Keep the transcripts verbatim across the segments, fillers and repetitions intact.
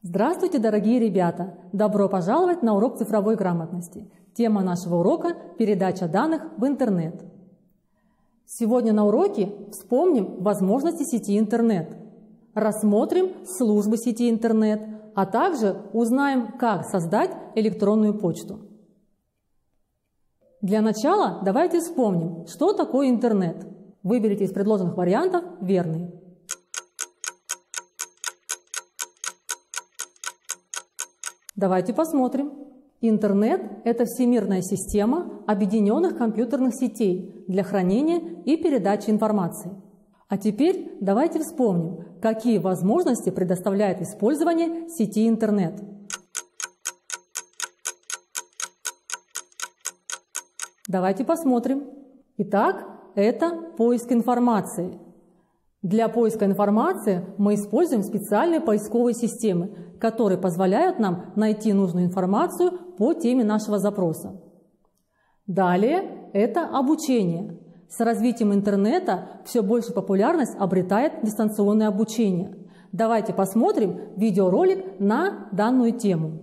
Здравствуйте, дорогие ребята! Добро пожаловать на урок цифровой грамотности. Тема нашего урока – передача данных в интернет. Сегодня на уроке вспомним возможности сети интернет, рассмотрим службы сети интернет, а также узнаем, как создать электронную почту. Для начала давайте вспомним, что такое интернет. Выберите из предложенных вариантов верный. Давайте посмотрим. Интернет – это всемирная система объединенных компьютерных сетей для хранения и передачи информации. А теперь давайте вспомним, какие возможности предоставляет использование сети интернет. Давайте посмотрим. Итак, это поиск информации. Для поиска информации мы используем специальные поисковые системы, которые позволяют нам найти нужную информацию по теме нашего запроса. Далее это обучение. С развитием интернета все больше популярность обретает дистанционное обучение. Давайте посмотрим видеоролик на данную тему.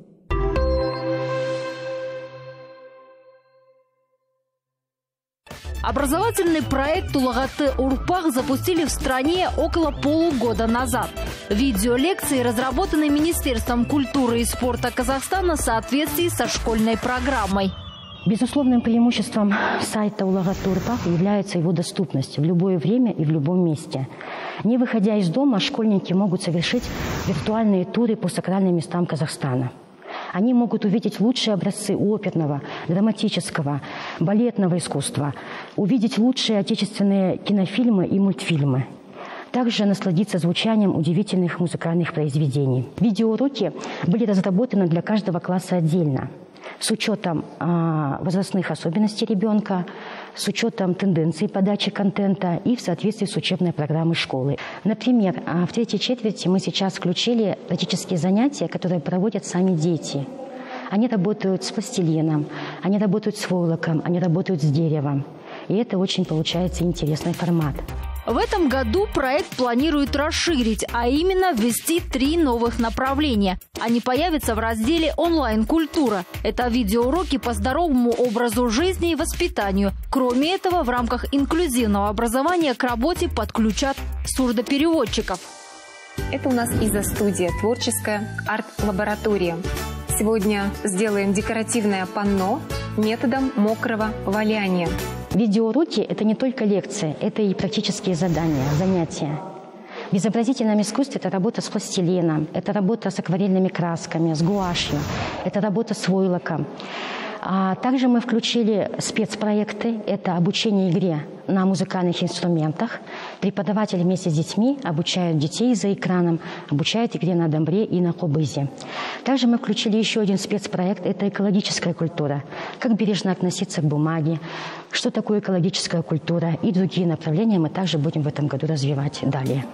Образовательный проект «Улагаты Урпах» запустили в стране около полугода назад. Видеолекции разработаны Министерством культуры и спорта Казахстана в соответствии со школьной программой. Безусловным преимуществом сайта «Улагаты Урпах» является его доступность в любое время и в любом месте. Не выходя из дома, школьники могут совершить виртуальные туры по сакральным местам Казахстана. Они могут увидеть лучшие образцы оперного, драматического, балетного искусства, увидеть лучшие отечественные кинофильмы и мультфильмы. Также насладиться звучанием удивительных музыкальных произведений. Видеоуроки были разработаны для каждого класса отдельно, с учетом э, возрастных особенностей ребенка, с учетом тенденций подачи контента и в соответствии с учебной программой школы. Например, в третьей четверти мы сейчас включили практические занятия, которые проводят сами дети. Они работают с пластилином, они работают с войлоком, они работают с деревом. И это очень получается интересный формат. В этом году проект планирует расширить, а именно ввести три новых направления. Они появятся в разделе «Онлайн-культура». Это видеоуроки по здоровому образу жизни и воспитанию. Кроме этого, в рамках инклюзивного образования к работе подключат сурдопереводчиков. Это у нас изо-студия, творческая арт-лаборатория. Сегодня сделаем декоративное панно методом мокрого валяния. Видеоуроки – это не только лекции, это и практические задания, занятия. В изобразительном искусстве это работа с пластилином, это работа с акварельными красками, с гуашью, это работа с войлоком. А также мы включили спецпроекты, это обучение игре на музыкальных инструментах. Преподаватели вместе с детьми обучают детей за экраном, обучают игре на домбре и на кобызе. Также мы включили еще один спецпроект, это экологическая культура. Как бережно относиться к бумаге, что такое экологическая культура и другие направления мы также будем в этом году развивать далее.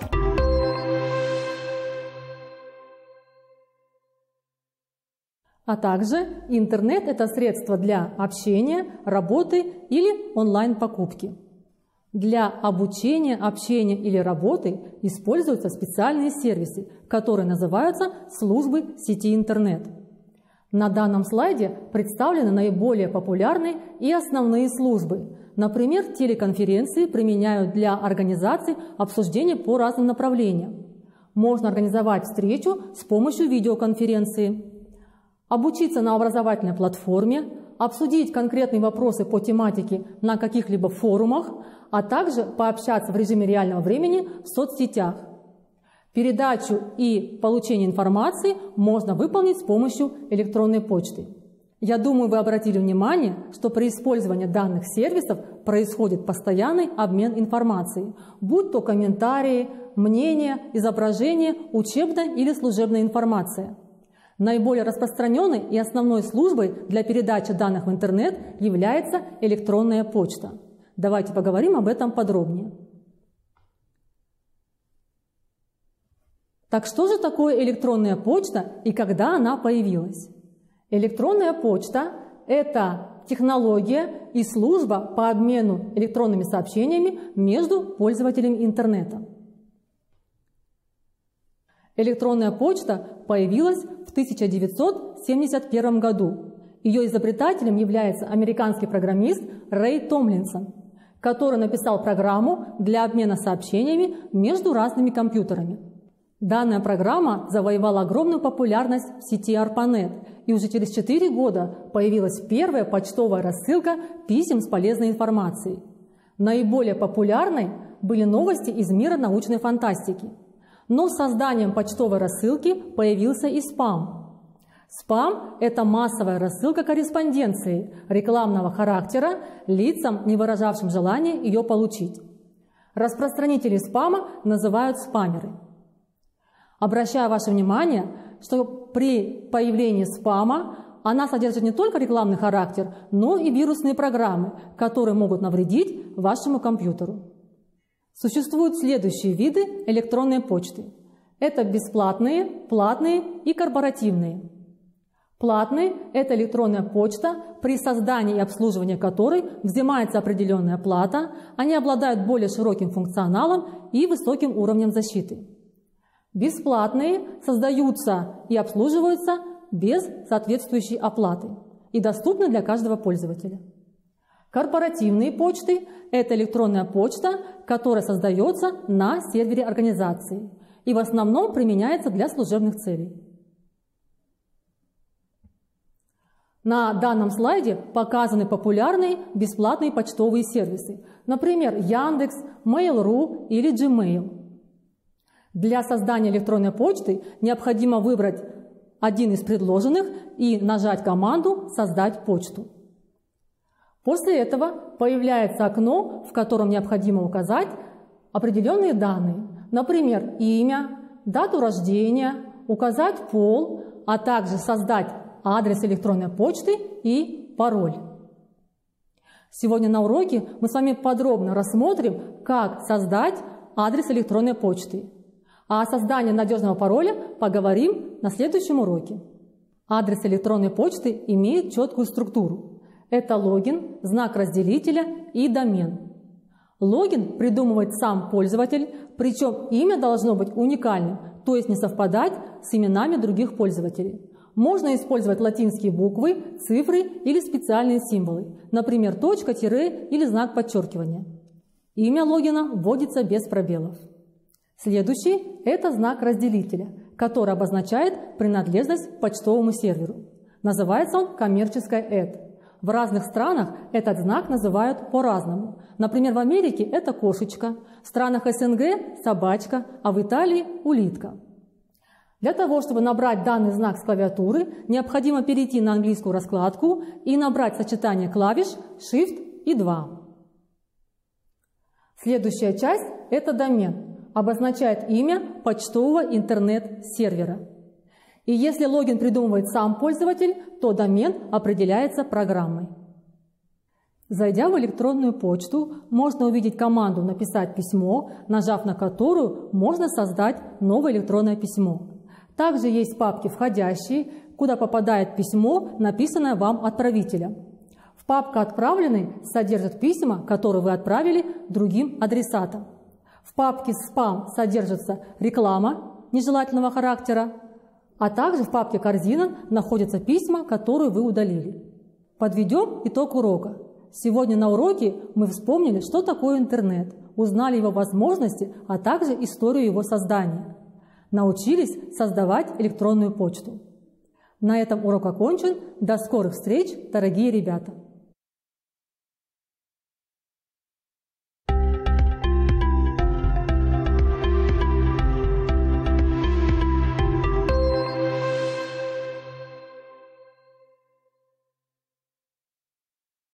А также интернет – это средство для общения, работы или онлайн-покупки. Для обучения, общения или работы используются специальные сервисы, которые называются службы сети интернет. На данном слайде представлены наиболее популярные и основные службы. Например, телеконференции применяют для организации обсуждений по разным направлениям. Можно организовать встречу с помощью видеоконференции, обучиться на образовательной платформе, обсудить конкретные вопросы по тематике на каких-либо форумах, а также пообщаться в режиме реального времени в соцсетях. Передачу и получение информации можно выполнить с помощью электронной почты. Я думаю, вы обратили внимание, что при использовании данных сервисов происходит постоянный обмен информацией, будь то комментарии, мнения, изображения, учебная или служебная информация. Наиболее распространенной и основной службой для передачи данных в интернет является электронная почта. Давайте поговорим об этом подробнее. Так что же такое электронная почта и когда она появилась? Электронная почта – это технология и служба по обмену электронными сообщениями между пользователями интернета. Электронная почта появилась в тысяча девятьсот семьдесят первом году. Ее изобретателем является американский программист Рэй Томлинсон, который написал программу для обмена сообщениями между разными компьютерами. Данная программа завоевала огромную популярность в сети ARPANET, и уже через четыре года появилась первая почтовая рассылка писем с полезной информацией. Наиболее популярной были новости из мира научной фантастики. Но с созданием почтовой рассылки появился и спам. Спам – это массовая рассылка корреспонденции рекламного характера лицам, не выражавшим желания ее получить. Распространители спама называют спамеры. Обращаю ваше внимание, что при появлении спама она содержит не только рекламный характер, но и вирусные программы, которые могут навредить вашему компьютеру. Существуют следующие виды электронной почты. Это бесплатные, платные и корпоративные. Платные – это электронная почта, при создании и обслуживании которой взимается определенная плата, они обладают более широким функционалом и высоким уровнем защиты. Бесплатные создаются и обслуживаются без соответствующей оплаты и доступны для каждого пользователя. Корпоративные почты – это электронная почта, которая создается на сервере организации и в основном применяется для служебных целей. На данном слайде показаны популярные бесплатные почтовые сервисы, например, Яндекс, Mail.ru или Gmail. Для создания электронной почты необходимо выбрать один из предложенных и нажать команду «Создать почту». После этого появляется окно, в котором необходимо указать определенные данные, например, имя, дату рождения, указать пол, а также создать адрес электронной почты и пароль. Сегодня на уроке мы с вами подробно рассмотрим, как создать адрес электронной почты. А о создании надежного пароля поговорим на следующем уроке. Адрес электронной почты имеет четкую структуру. Это логин, знак разделителя и домен. Логин придумывает сам пользователь, причем имя должно быть уникальным, то есть не совпадать с именами других пользователей. Можно использовать латинские буквы, цифры или специальные символы, например, точка, тире или знак подчеркивания. Имя логина вводится без пробелов. Следующий – это знак разделителя, который обозначает принадлежность к почтовому серверу. Называется он коммерческой «эт». В разных странах этот знак называют по-разному. Например, в Америке это кошечка, в странах СНГ – собачка, а в Италии – улитка. Для того, чтобы набрать данный знак с клавиатуры, необходимо перейти на английскую раскладку и набрать сочетание клавиш Shift и два. Следующая часть – это домен. Обозначает имя почтового интернет-сервера. И если логин придумывает сам пользователь, то домен определяется программой. Зайдя в электронную почту, можно увидеть команду «Написать письмо», нажав на которую можно создать новое электронное письмо. Также есть папки «Входящие», куда попадает письмо, написанное вам отправителем. В папка «Отправленные» содержит письма, которые вы отправили другим адресатам. В папке «Спам» содержится реклама нежелательного характера, а также в папке «Корзина» находятся письма, которые вы удалили. Подведем итог урока. Сегодня на уроке мы вспомнили, что такое интернет, узнали его возможности, а также историю его создания. Научились создавать электронную почту. На этом урок окончен. До скорых встреч, дорогие ребята!